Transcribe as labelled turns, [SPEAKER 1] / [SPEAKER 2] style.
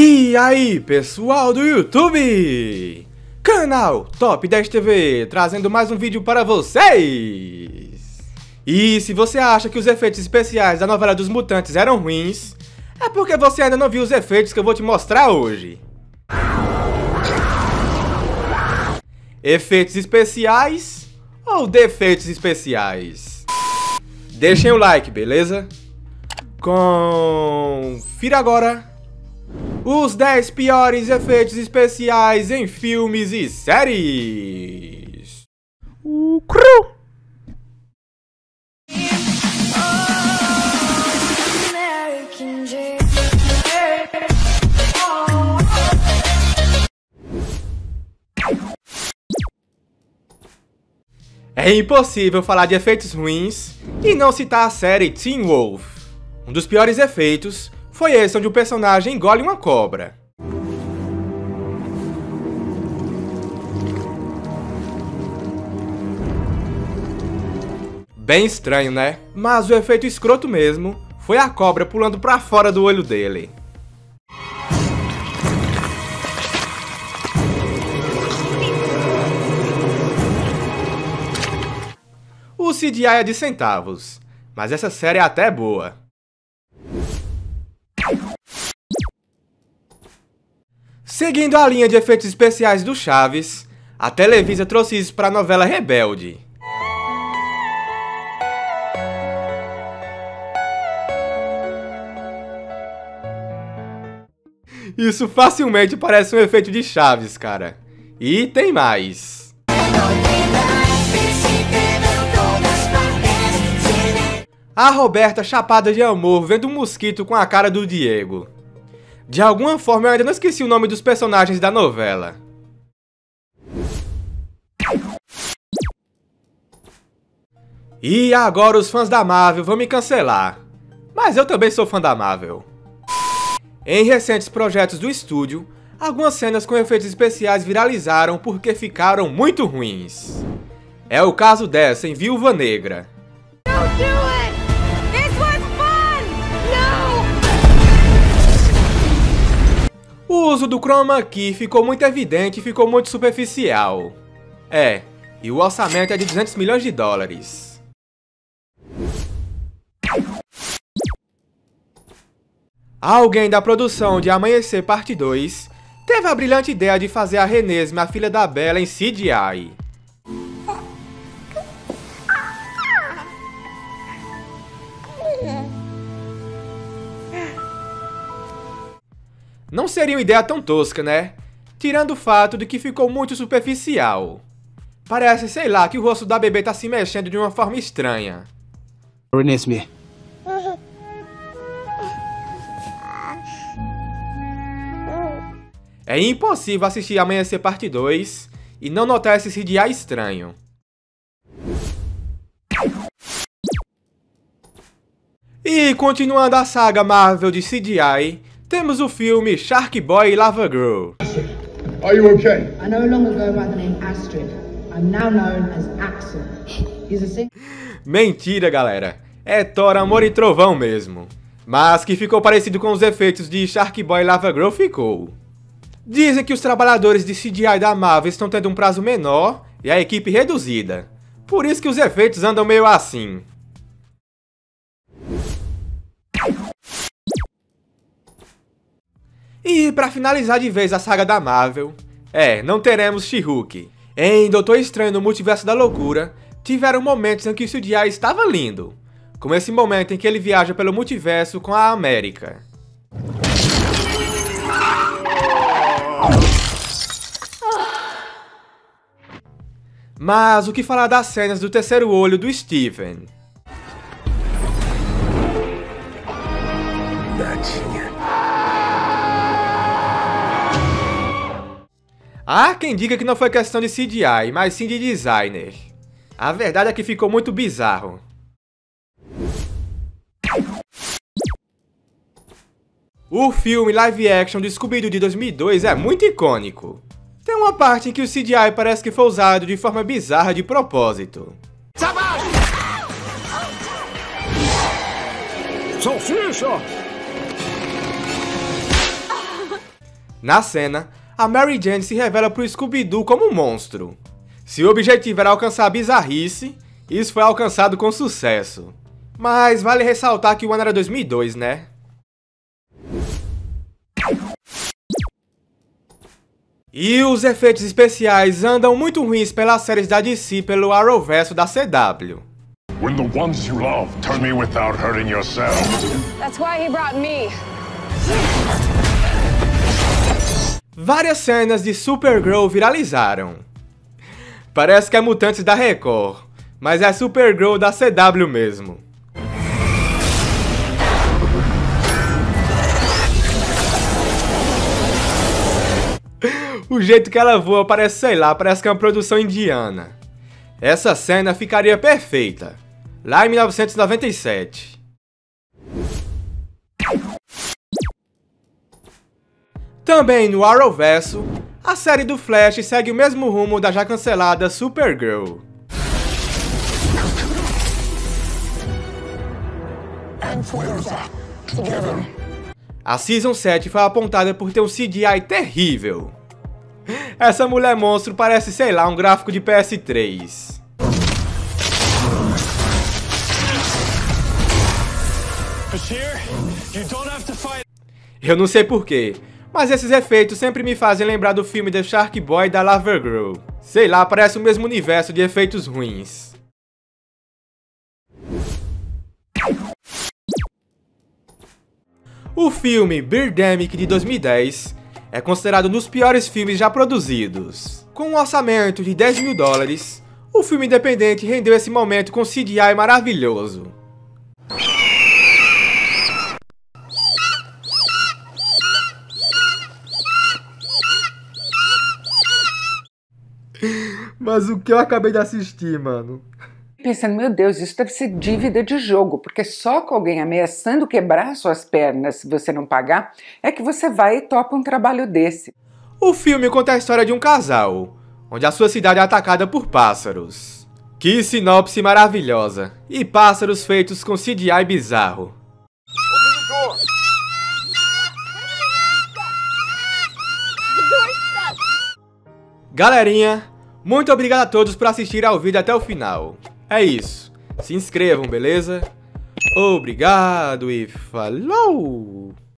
[SPEAKER 1] E aí, pessoal do YouTube! Canal Top 10 TV, trazendo mais um vídeo para vocês! E se você acha que os efeitos especiais da novela dos Mutantes eram ruins, é porque você ainda não viu os efeitos que eu vou te mostrar hoje. Efeitos especiais ou defeitos especiais? Deixem o like, beleza? Confira agora os 10 piores efeitos especiais em filmes e séries. É impossível falar de efeitos ruins e não citar a série Teen Wolf. Um dos piores efeitos foi esse onde o personagem engole uma cobra. Bem estranho, né? Mas o efeito escroto mesmo foi a cobra pulando pra fora do olho dele. O CGI é de centavos, mas essa série é até boa. Seguindo a linha de efeitos especiais do Chaves, a Televisa trouxe isso para a novela Rebelde. Isso facilmente parece um efeito de Chaves, cara. E tem mais. A Roberta chapada de amor vendo um mosquito com a cara do Diego. De alguma forma eu ainda não esqueci o nome dos personagens da novela. E agora os fãs da Marvel vão me cancelar. Mas eu também sou fã da Marvel. Em recentes projetos do estúdio, algumas cenas com efeitos especiais viralizaram porque ficaram muito ruins. É o caso dessa em Viúva Negra. O uso do chroma key ficou muito evidente e ficou muito superficial. E o orçamento é de 200 milhões de dólares. Alguém da produção de Amanhecer Parte 2 teve a brilhante ideia de fazer a Renesmee, a filha da Bella, em CGI. Não seria uma ideia tão tosca, né? Tirando o fato de que ficou muito superficial. Parece, sei lá, que o rosto da bebê tá se mexendo de uma forma estranha.
[SPEAKER 2] Renesmee.
[SPEAKER 1] É impossível assistir Amanhecer Parte 2 e não notar esse CGI estranho. E continuando a saga Marvel de CGI, temos o filme Shark Boy e Lava Girl.
[SPEAKER 3] Are you okay?
[SPEAKER 4] I no longer go by the name Astrid. I'm now known as Axel. He's a
[SPEAKER 1] Mentira, galera. É Thor, Amor e Trovão mesmo. Mas que ficou parecido com os efeitos de Shark Boy e Lava Girl ficou. Dizem que os trabalhadores de CGI da Marvel estão tendo um prazo menor e a equipe reduzida. Por isso que os efeitos andam meio assim. E pra finalizar de vez a saga da Marvel, não teremos She-Hulk. Em Doutor Estranho no Multiverso da Loucura, tiveram momentos em que o CGI estava lindo, como esse momento em que ele viaja pelo multiverso com a América. Mas o que falar das cenas do terceiro olho do Steven? Há quem diga que não foi questão de CGI, mas sim de designer. A verdade é que ficou muito bizarro. O filme live action do Scooby-Doo de 2002 é muito icônico. Tem uma parte em que o CGI parece que foi usado de forma bizarra de propósito.
[SPEAKER 2] Salsicha!
[SPEAKER 1] Na cena, a Mary Jane se revela pro Scooby-Doo como um monstro. Se o objetivo era alcançar a bizarrice, isso foi alcançado com sucesso. Mas vale ressaltar que o ano era 2002, né? E os efeitos especiais andam muito ruins pelas séries da DC pelo Arrowverso da CW.
[SPEAKER 3] When the ones you love turn me without hurting yourself.
[SPEAKER 2] That's why he brought me.
[SPEAKER 1] Várias cenas de Supergirl viralizaram. Parece que é Mutantes da Record, mas é Supergirl da CW mesmo. O jeito que ela voa parece, sei lá, parece que é uma produção indiana. Essa cena ficaria perfeita, lá em 1997. Também no Arrowverso, a série do Flash segue o mesmo rumo da já cancelada Supergirl. A Season 7 foi apontada por ter um CGI terrível. Essa mulher monstro parece, sei lá, um gráfico de PS3. Eu não sei porquê, mas esses efeitos sempre me fazem lembrar do filme The Shark Boy da Lava Girl. Sei lá, parece o mesmo universo de efeitos ruins. O filme Birdemic de 2010 é considerado um dos piores filmes já produzidos. Com um orçamento de 10 mil dólares, o filme independente rendeu esse momento com CGI maravilhoso. Mas o que eu acabei de assistir, mano?
[SPEAKER 5] Pensando, meu Deus, isso deve ser dívida de jogo, porque só com alguém ameaçando quebrar suas pernas se você não pagar, é que você vai e topa um trabalho desse.
[SPEAKER 1] O filme conta a história de um casal, onde a sua cidade é atacada por pássaros. Que sinopse maravilhosa! E pássaros feitos com CGI bizarro. Galerinha, muito obrigado a todos por assistir ao vídeo até o final. É isso. Se inscrevam, beleza? Obrigado e falou!